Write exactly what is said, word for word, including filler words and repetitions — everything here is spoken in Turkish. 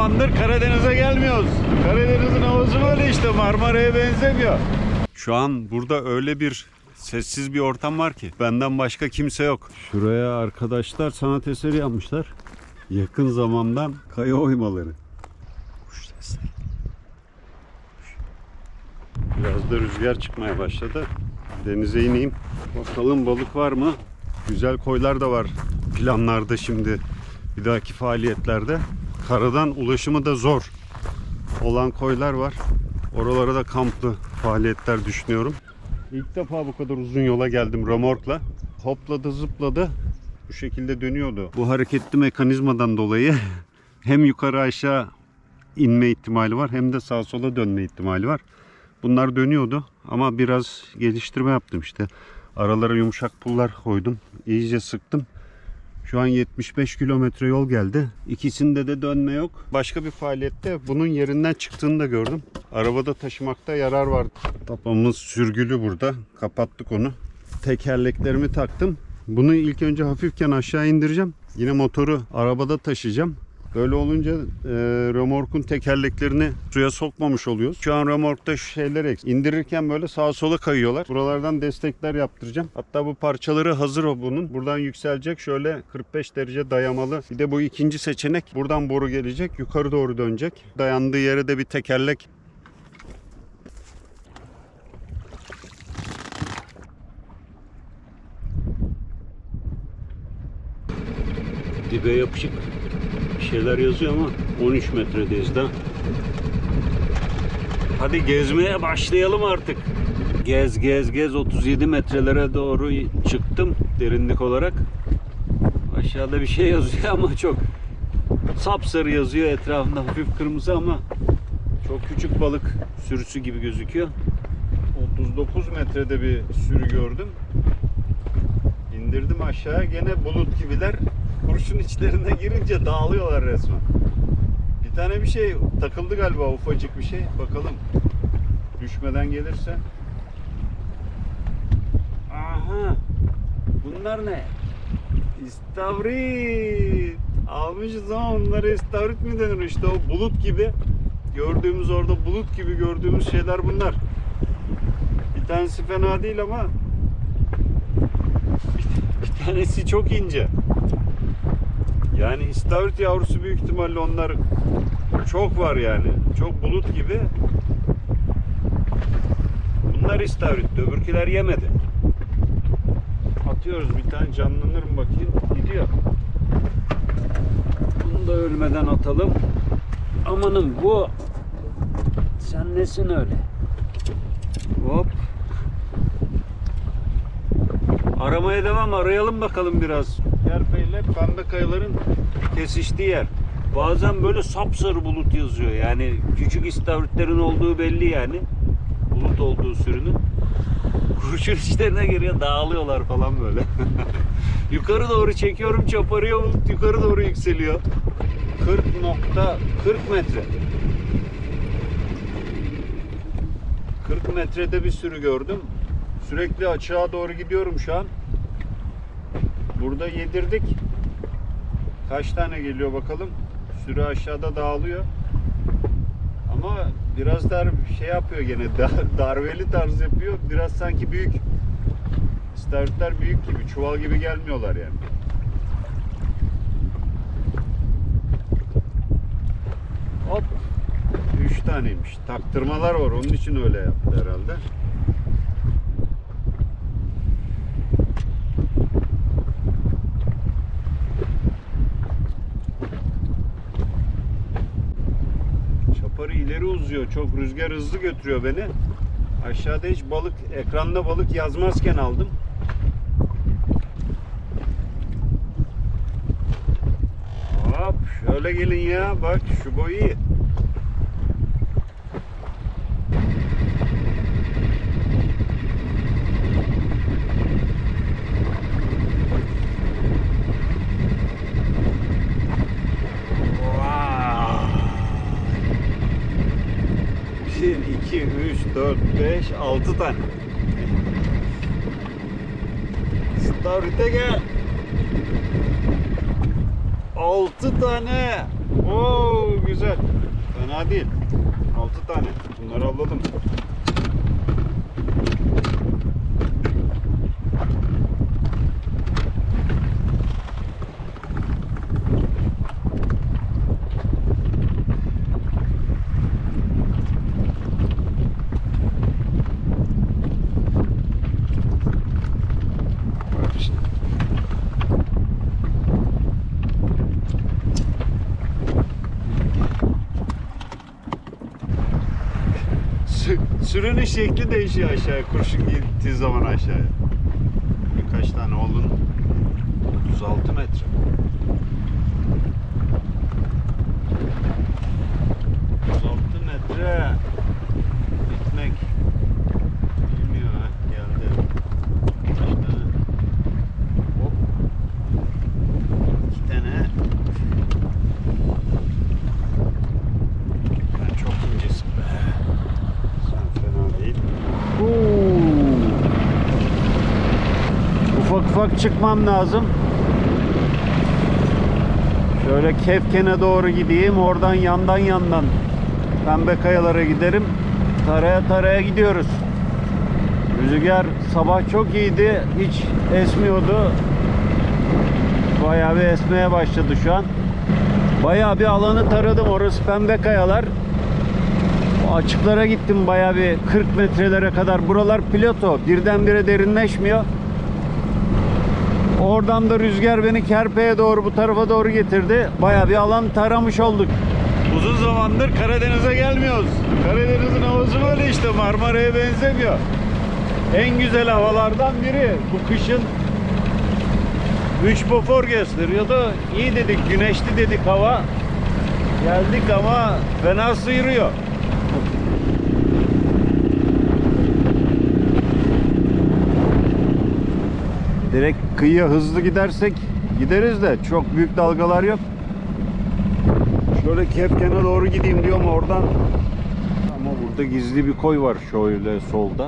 zamandır Karadeniz'e gelmiyoruz. Karadeniz'in havası böyle işte, Marmara'ya benzemiyor. Şu an burada öyle bir sessiz bir ortam var ki benden başka kimse yok. Şuraya arkadaşlar sanat eseri yapmışlar. Yakın zamandan kaya oymaları. Kuş sesleri. Biraz da rüzgar çıkmaya başladı. Denize ineyim. Bakalım balık var mı? Güzel koylar da var planlarda şimdi. Bir dahaki faaliyetlerde. Karadan ulaşımı da zor olan koylar var. Oralara da kamplı faaliyetler düşünüyorum. İlk defa bu kadar uzun yola geldim römorkla. Hopladı zıpladı. Bu şekilde dönüyordu. Bu hareketli mekanizmadan dolayı hem yukarı aşağı inme ihtimali var hem de sağa sola dönme ihtimali var. Bunlar dönüyordu ama biraz geliştirme yaptım işte. Aralara yumuşak pullar koydum. İyice sıktım. Şu an yetmiş beş kilometre yol geldi. İkisinde de dönme yok. Başka bir faaliyette bunun yerinden çıktığını da gördüm. Arabada taşımakta yarar var. Tapamız sürgülü burada. Kapattık onu. Tekerleklerimi taktım. Bunu ilk önce hafifken aşağı indireceğim. Yine motoru arabada taşıyacağım. Böyle olunca e, römorkun tekerleklerini suya sokmamış oluyoruz. Şu an römorkta şu şeyler eksik. İndirirken böyle sağa sola kayıyorlar. Buralardan destekler yaptıracağım. Hatta bu parçaları hazır o bunun. Buradan yükselecek. Şöyle kırk beş derece dayamalı. Bir de bu ikinci seçenek. Buradan boru gelecek. Yukarı doğru dönecek. Dayandığı yere de bir tekerlek. Dibe yapışık şeyler yazıyor ama on üç metredeyiz daha. Hadi gezmeye başlayalım artık. Gez gez gez otuz yedi metrelere doğru çıktım derinlik olarak. Aşağıda bir şey yazıyor ama çok sapsarı yazıyor, etrafında hafif kırmızı ama çok küçük balık sürüsü gibi gözüküyor. otuz dokuz metrede bir sürü gördüm. İndirdim aşağıya, gene bulut gibiler. Kurşun içlerine girince dağılıyorlar resmen. Bir tane bir şey takıldı galiba, ufacık bir şey. Bakalım düşmeden gelirse. Aha, bunlar ne? İstavrit. Almışız ama onlara istavrit mi denir? İşte o bulut gibi gördüğümüz, orada bulut gibi gördüğümüz şeyler bunlar. Bir tanesi fena değil ama bir tanesi çok ince. Yani istavrit yavrusu büyük ihtimalle onlar çok var yani. Çok bulut gibi. Bunlar istavritti. Öbürküler yemedi. Atıyoruz, bir tane canlanır mı bakayım. Gidiyor. Bunu da ölmeden atalım. Amanın bu. Sen nesin öyle? Hop. Aramaya devam. Arayalım bakalım biraz. Kerpeyle pembe kayaların kesiştiği yer. Bazen böyle sapsarı bulut yazıyor. Yani küçük istavritlerin olduğu belli yani. Bulut olduğu sürünün. Kurşun içlerine giriyor, dağılıyorlar falan böyle. Yukarı doğru çekiyorum, çaparıyor, bulut yukarı doğru yükseliyor. kırk nokta kırk metre. kırk metrede bir sürü gördüm. Sürekli açığa doğru gidiyorum şu an. Burada yedirdik. Kaç tane geliyor bakalım. Sürü aşağıda dağılıyor. Ama biraz dar şey yapıyor gene. Darbeli tarz yapıyor. Biraz sanki büyük. İstavritler büyük gibi. Çuval gibi gelmiyorlar yani. Hop. Üç taneymiş. Taktırmalar var. Onun için öyle yaptı herhalde. İleri uzuyor. Çok rüzgar hızlı götürüyor beni. Aşağıda hiç balık, ekranda balık yazmazken aldım. Hop, şöyle gelin ya. Bak şu boyu iyi. iki, üç, dört, beş, altı tane. İstavrite gel. altı tane. Oo güzel. Fena değil. altı tane. Bunları alalım. Sürünün şekli değişiyor aşağıya. Kurşun gittiği zaman aşağıya. Birkaç tane oldun. otuz altı metre. otuz altı metre. Bitmek bilmiyor ha. Geldi. Kaç tane? Hop. İki tane. Ben çok incesin be. Ufak ufak çıkmam lazım. Şöyle Kefken'e doğru gideyim. Oradan yandan yandan Pembe Kayalara giderim. Taraya taraya gidiyoruz. Rüzgar sabah çok iyiydi. Hiç esmiyordu. Bayağı bir esmeye başladı şu an. Bayağı bir alanı taradım. Orası Pembe Kayalar. Açıklara gittim bayağı bir kırk metrelere kadar. Buralar plato. Birdenbire derinleşmiyor. Oradan da rüzgar beni Kerpe'ye doğru, bu tarafa doğru getirdi. Bayağı bir alan taramış olduk. Uzun zamandır Karadeniz'e gelmiyoruz. Karadeniz'in havası böyle işte, Marmara'ya benzemiyor. En güzel havalardan biri. Bu kışın üç bofor gösteriyordu. İyi dedik, güneşli dedik hava. Geldik ama fena sıyırıyor. Direkt kıyıya hızlı gidersek gideriz de çok büyük dalgalar yok. Şöyle Kefken'e doğru gideyim diyorum oradan. Ama burada gizli bir koy var şöyle solda.